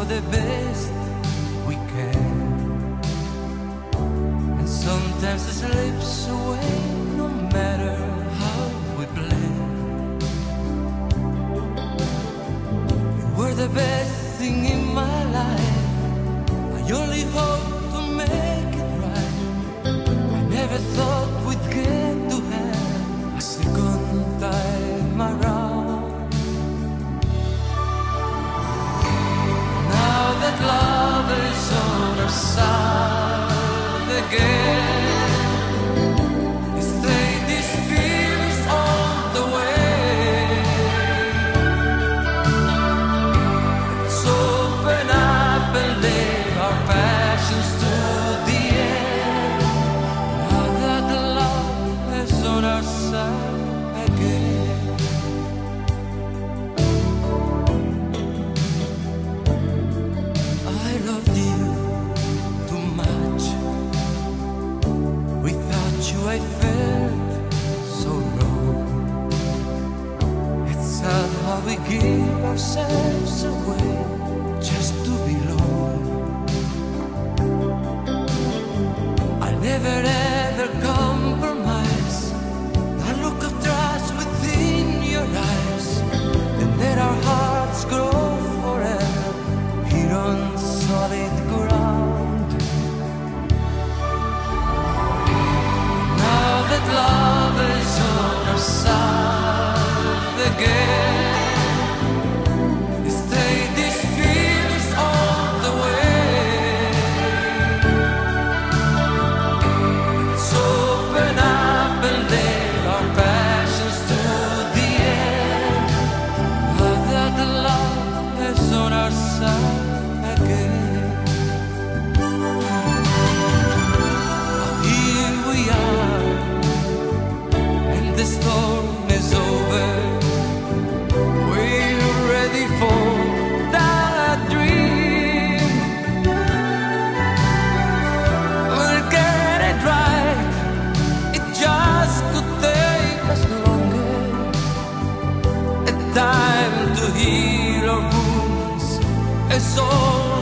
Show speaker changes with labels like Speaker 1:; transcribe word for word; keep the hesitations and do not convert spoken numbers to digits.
Speaker 1: for the best we can, and sometimes it slips away no matter how we blend. You were the best thing in my life, I only hope to make it right. I never thought we'd get to have a second time around. Now that love is on our side again, let's take these feelings on the way. Let's open up and live our passions to the end. Now that love is on our side again. I loved you too much. Without you I felt so wrong. It's sad how we give ourselves away just to belong. I'll never ever compromise. That look of trust within your eyes, then let our hearts grow forever here on solid ground. Now that love is on our side again, let's take these feelings on the way. Let's open up and live our passions to the end. Now that love is on our side again. Here we are, and the storm is over. We're ready for that dream. We'll get it right. It just could take us longer. A time to heal our wounds is all